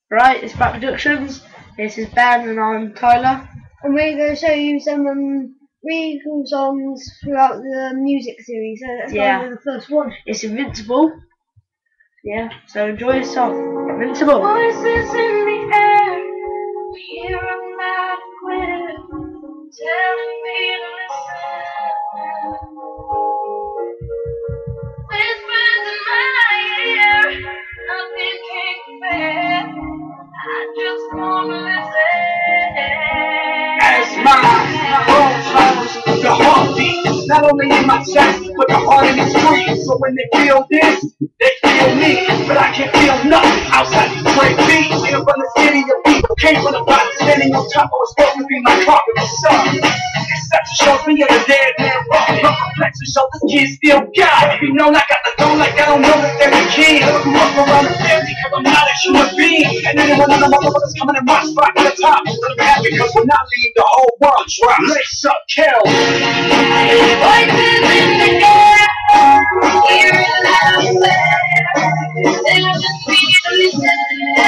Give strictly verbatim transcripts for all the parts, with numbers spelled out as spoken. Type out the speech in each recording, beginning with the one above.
Right, it's BaT Productions. This is Ben and I'm Tyler. And we're going to show you some um, really cool songs throughout the music series. So let's Yeah. go with the first one. It's Invincible. Yeah, so enjoy the song. Invincible. Voices in the air, hear them loud and clear, telling me to listen. Whispers in my ear, nothing can compare. I just wanna listen. As my bones travels, the heartbeat, not only in my chest, but the heart in the street. So when they feel this, they feel me, but I can't feel nothing outside these great beats. Came from the city of people, came from the bottom, standing on top. I was supposed to be my carpet, the sun. Exception shows me as a dead man walk. My complexion shows this kid still got it. You know, I got the tone like I don't know that they're a kid. I grew up around the family, cause I'm not a human being. And anyone of the motherfuckers coming in my spot to the top, I'm happy cause when I leave, the whole world drops. Lace up, kill. Voices in the air, hear it loud and clear, telling me to listen.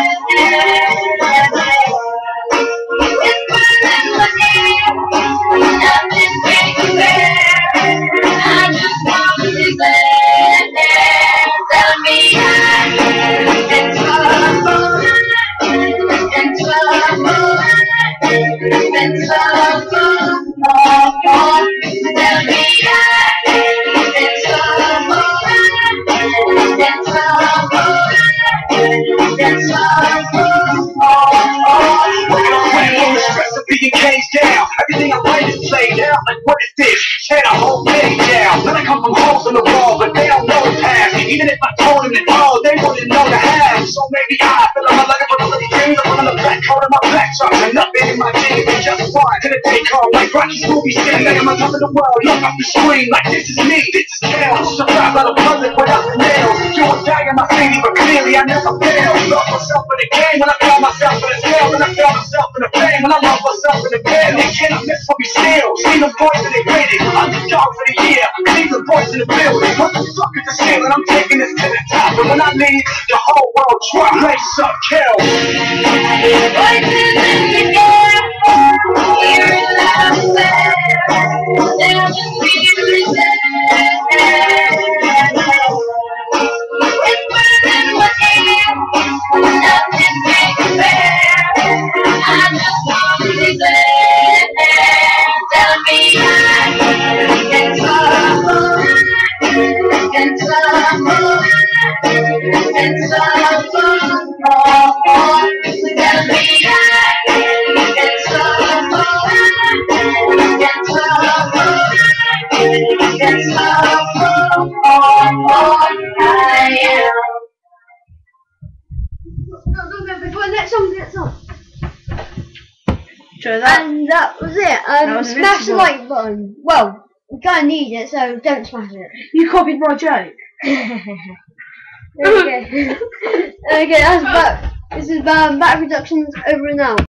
Whispers in my ear, nothing can compare. I just wanna listen. Tell me I'm in trouble, in trouble, in trouble. Oh, oh. Tell me I'm in trouble, in trouble, in trouble. Oh, oh. Working on playing on the stress of being caged down. Everything I write is played out. Like, what is this? Tear the whole page down. Then I come from holes in the wall, but they don't know the past. Even if I told them it all, they wouldn't know the half. So maybe I feel like I'm looking for the little dreams. I'm on the black coat of my black truck, and nothing in my jeans. And just one to the take off like Rocky's movie scene. Like I'm on top of the world, look off the screen. Like this is me, this is chaos. Surprised by the public without the nails. You would die in my city, but clearly I never failed. Lost myself in the game when I found myself in the scale. When I found myself in the fame, when I lost myself in the bed. They cannot miss what we steal. See the voice in the graded. I'm the dog for the year. See the voice in the building. What the fuck is the ceiling? I'm taking this to the top. But when I leave, the whole world drops. Lace up, kill. Voices in the air, hear it loud and clear, telling me to listen. Whispers in my ear, nothing can compare. I just wanna listen. Tell me I'm in trouble, in trouble, in trouble. Oh, oh. Tell me I'm in trouble, in trouble, in trouble. Oh, oh, I am. No, no, no, before next song, next song. Enjoy that. And that was it. Um, That was smash the Invincible. like button. Well, you kind of need it, so don't smash it. You copied my joke. Okay. Okay, that's BaT. This is um, BaT Productions over and out.